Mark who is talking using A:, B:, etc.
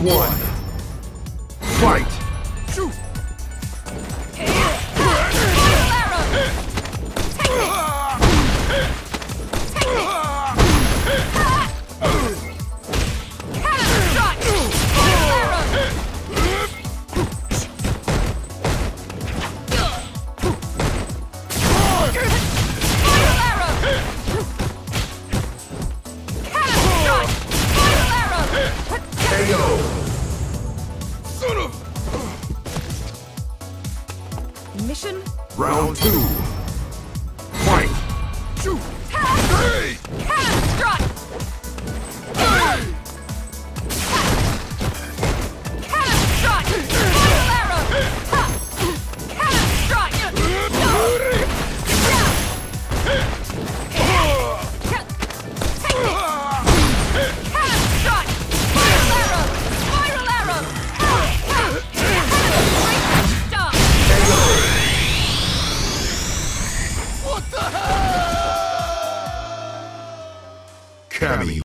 A: one. Fight! Shoot!
B: Mission?
A: Round two. Fight! Shoot! Hey!
B: Strut! Hey! Strut! Final arrow! Strut! Spiral arrow!
A: Cammy